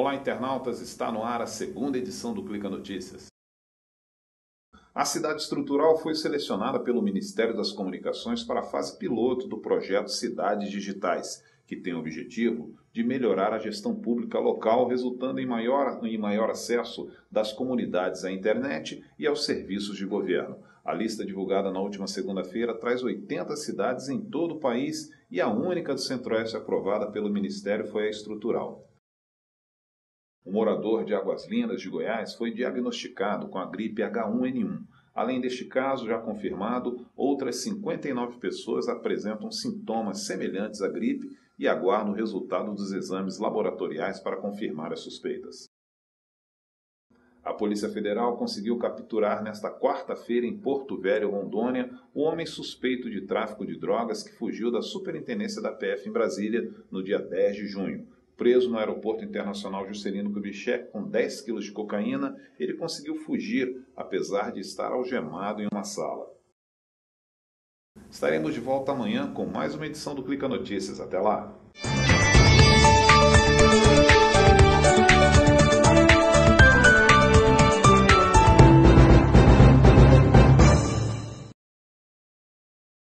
Olá, internautas, está no ar a segunda edição do Clica Notícias. A cidade estrutural foi selecionada pelo Ministério das Comunicações para a fase piloto do projeto Cidades Digitais, que tem o objetivo de melhorar a gestão pública local, resultando em maior acesso das comunidades à internet e aos serviços de governo. A lista divulgada na última segunda-feira traz 80 cidades em todo o país e a única do Centro-Oeste aprovada pelo Ministério foi a estrutural. Um morador de Águas Lindas, de Goiás, foi diagnosticado com a gripe H1N1. Além deste caso já confirmado, outras 59 pessoas apresentam sintomas semelhantes à gripe e aguardam o resultado dos exames laboratoriais para confirmar as suspeitas. A Polícia Federal conseguiu capturar nesta quarta-feira em Porto Velho, Rondônia, o homem suspeito de tráfico de drogas que fugiu da Superintendência da PF em Brasília no dia 10 de junho. Preso no Aeroporto Internacional Juscelino Kubitschek com 10 quilos de cocaína, ele conseguiu fugir, apesar de estar algemado em uma sala. Estaremos de volta amanhã com mais uma edição do Clica Notícias. Até lá!